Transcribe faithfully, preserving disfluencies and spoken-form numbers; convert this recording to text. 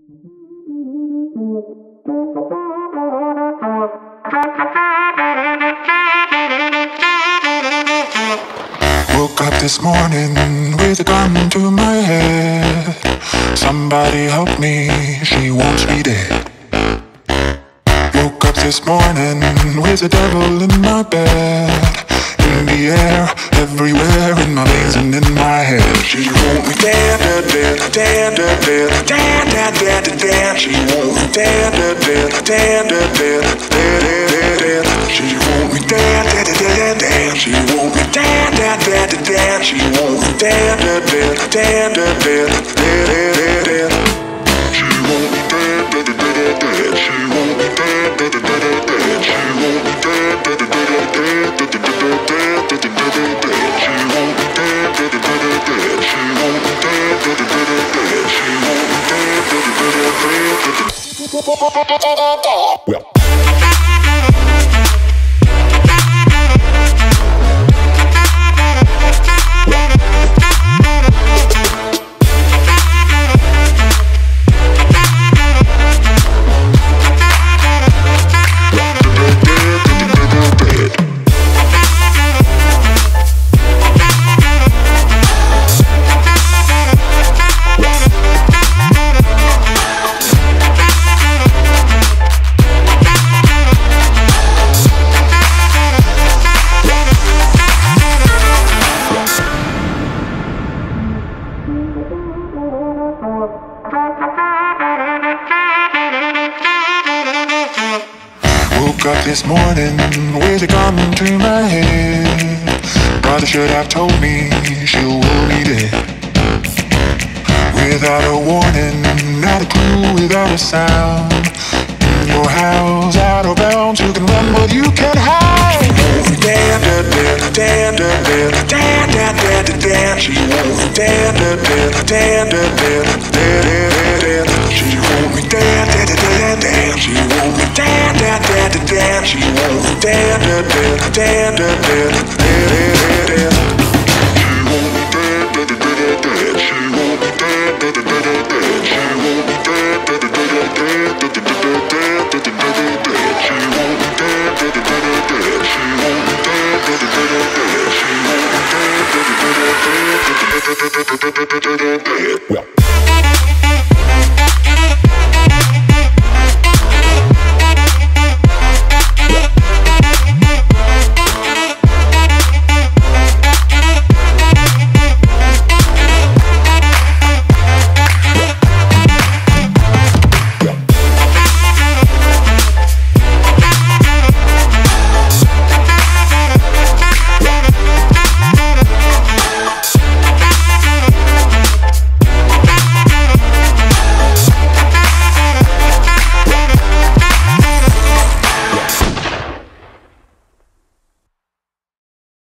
Woke up this morning with a gun to my head. Somebody help me, she wants me dead. Woke up this morning with the devil in my bed. In the air, everywhere, in my veins and in my head. She wants me dead, dead, dead, dead, dead, dead, dead, dead, dead, dead. She wants me dead, dead, dead, dead, dead, dead, dead, dead, dead. She wants me dead, dead, dead, dead. She wants me dead, dead, dead, dead. She wants me dead, dead, dead, dead, dead, dead, dead, dead. She wants me dead, dead, dead, dead. She wants me dead, dead, dead, dead. She wants me dead, dead, dead, dead, dead, dead, dead. She won't be dead, dead, dead, dead. She won't be dead, dead, dead, dead. She won't be dead, dead, dead, dead. Well. Woke up this morning with a gun to my head. Brother should have told me she will be dead. Without a warning, not a clue, without a sound. In your house, out of bounds, you can run but you can't hide. Dead, dead, dead, dead, dead, dead, dead, dead, dead. She wants me dead, dead, dead, dead, dead, dead, dead. She wants me dead, dead, dead, dead. She wants me dead, dead, dead, dead. She wants me dead, dead, dead, dead, dead, dead, dead. She wants me dead, dead, dead, dead. She wants me dead, dead, dead, dead. She wants me dead, dead, dead, dead, dead, dead, dead, dead. She wants me dead, dead, dead, dead. She wants me dead, dead, dead, dead. She wants me dead, dead, dead, dead, dead, dead, dead, dead.